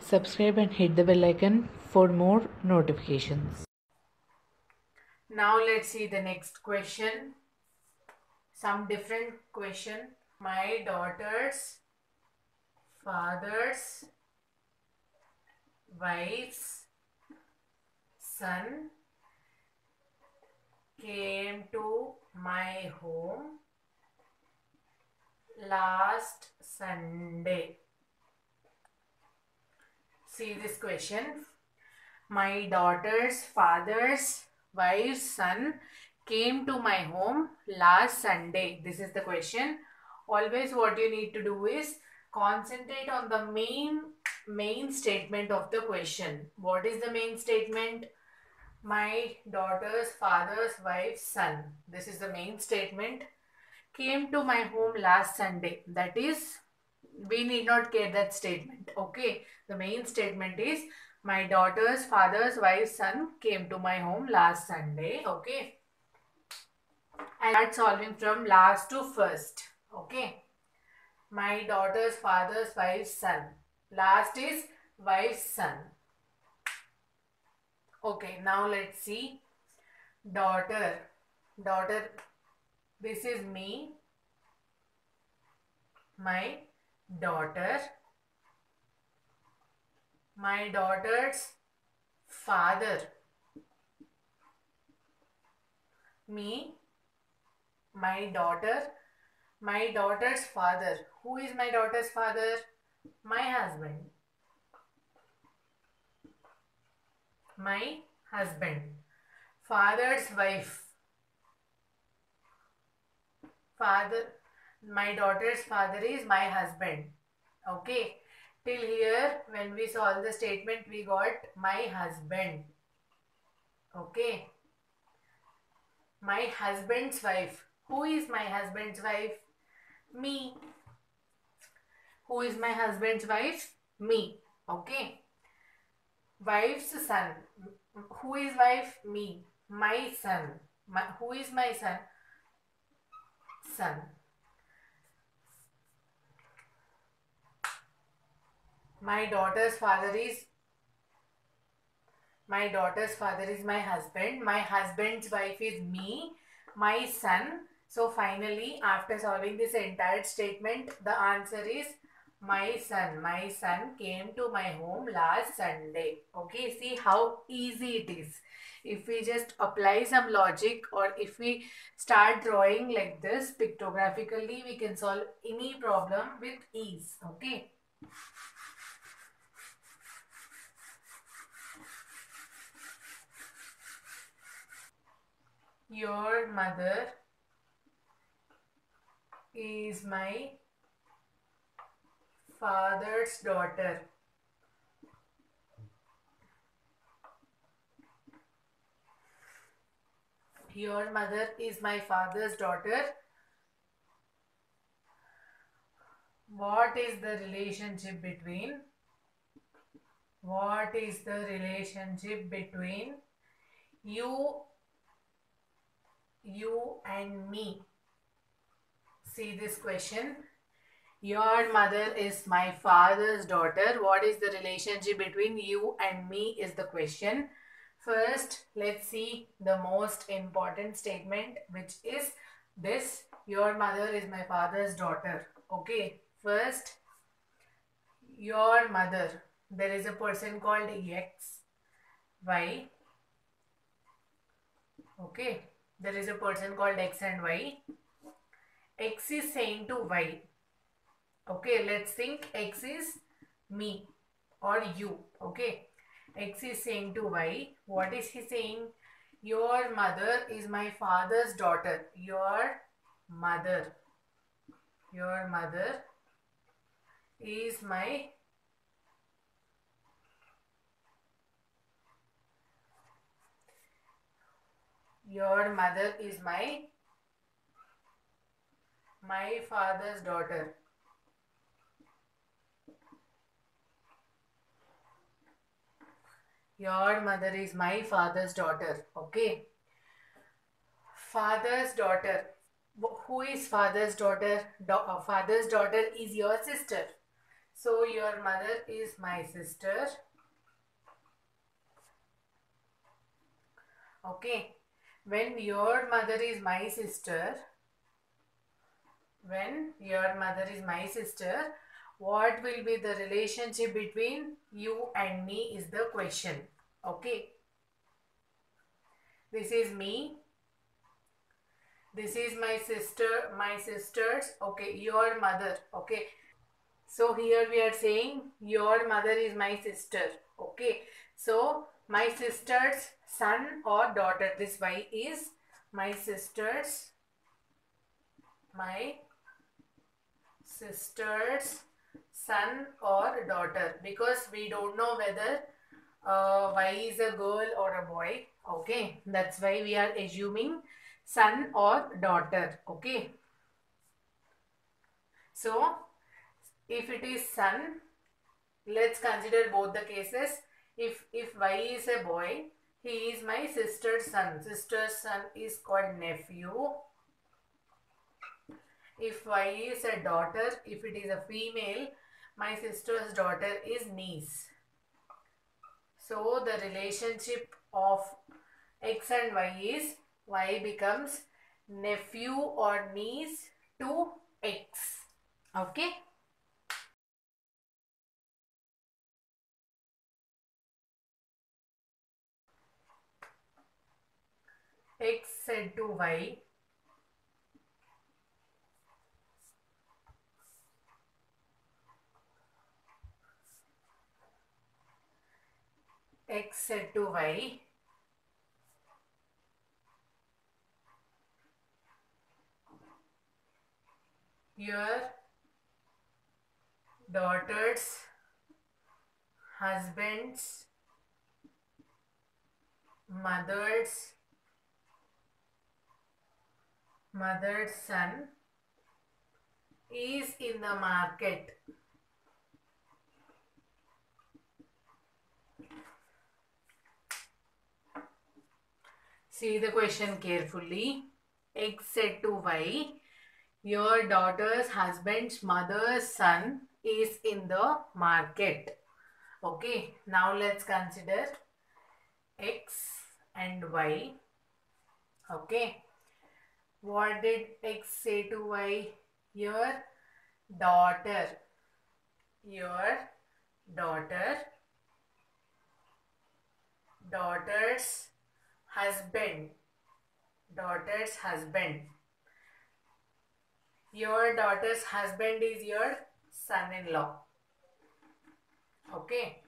subscribe and hit the bell icon for more notifications. Now let's see the next question. Some different question. My daughter's father's wife's son came to my home last Sunday. See this question. My daughter's father's wife's son came to my home last Sunday. This is the question. Always what you need to do is concentrate on the main statement of the question. What is the main statement? My daughter's father's wife's son. This is the main statement. Came to my home last Sunday. That is, we need not care that statement. Okay. The main statement is my daughter's father's wife's son came to my home last Sunday. Okay. And start solving from last to first. Okay. My daughter's father's wife's son. Last is wife's son. Okay. Now let's see. Daughter. Daughter. This is me. My daughter. My daughter's father. Me. My daughter. My daughter's father. Who is my daughter's father? My husband. My husband. Father's wife. Father. My daughter's father is my husband. Okay. Till here, when we solve the statement, we got my husband. Okay. My husband's wife. Who is my husband's wife? Me. Who is my husband's wife? Me. Okay. Wife's son. Who is wife? Me. My son. Who is my son? Son. My daughter's father is my husband. My husband's wife is me. My son. So finally, after solving this entire statement, the answer is my son. My son came to my home last Sunday. Okay, see how easy it is. If we just apply some logic, or if we start drawing like this pictographically, we can solve any problem with ease. Okay. Your mother is my father's daughter. Your mother is my father's daughter. What is the relationship between? What is the relationship between you and me? See this question. Your mother is my father's daughter. What is the relationship between you and me is the question. First, let's see the most important statement, which is this. Your mother is my father's daughter. Okay. First, your mother. There is a person called X, Y. Okay. There is a person called X and Y. X is saying to Y. Okay, let's think X is me or you. Okay. X is saying to Y. What is he saying? Your mother is my father's daughter. Your mother is my father's daughter. Your mother is my father's daughter. Okay. Father's daughter. Who is father's daughter? Father's daughter is your sister. So your mother is my sister. Okay. When your mother is my sister, what will be the relationship between you and me is the question. Okay. This is me. This is my sisters. Okay. Your mother. Okay. So here we are saying your mother is my sister. Okay. So my sister's son or daughter. This Y is my sister's son or daughter, because we don't know whether Y is a girl or a boy. Okay. That's why we are assuming son or daughter. Okay. So if it is son, let's consider both the cases. If Y is a boy, he is my sister's son. Sister's son is called nephew. If Y is a daughter, if it is a female, my sister's daughter is niece. So the relationship of X and Y is Y becomes nephew or niece to X. Okay. X said to Y, X said to Y, your daughter's husband's mother's son is in the market. See the question carefully. X said to Y, your daughter's husband's mother's son is in the market. Okay, now let's consider X and Y. Okay, what did X say to Y? Your daughter's husband. Your daughter's husband is your son-in-law. Okay.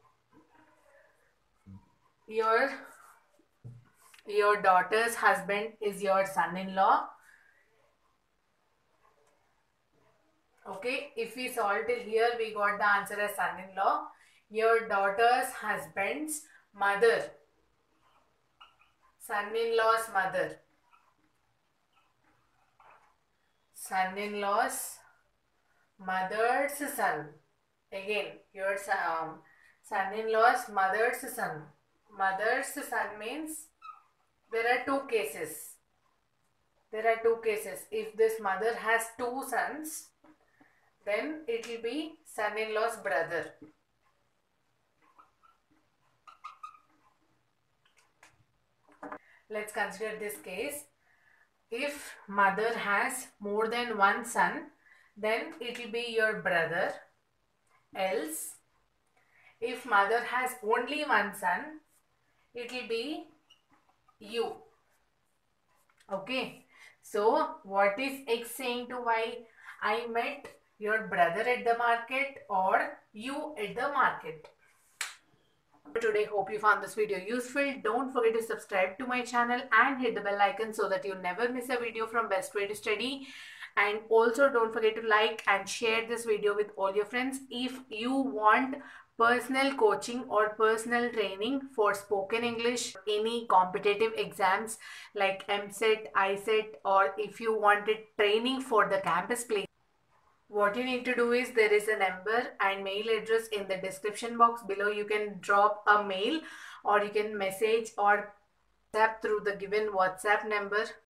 Your daughter's husband is your son-in-law. Okay. If we solve till here, we got the answer as son-in-law. Your daughter's husband's mother. Son-in-law's mother. Son-in-law's mother's son. Again, your son-in-law's mother's son. Mother's son means there are two cases. If this mother has two sons, then it will be son-in-law's brother. Let's consider this case. If mother has more than one son, then it will be your brother. Else, if mother has only one son, it will be you. Okay. So, what is X saying to Y? I met your brother at the market or you at the market. Today, hope you found this video useful. Don't forget to subscribe to my channel and hit the bell icon so that you never miss a video from Best Way to Study. And also don't forget to like and share this video with all your friends. If you want personal coaching or personal training for spoken English, any competitive exams like MSET, ISET, or if you wanted training for the campus place, what you need to do is there is a number and mail address in the description box below. You can drop a mail or you can message or tap through the given WhatsApp number.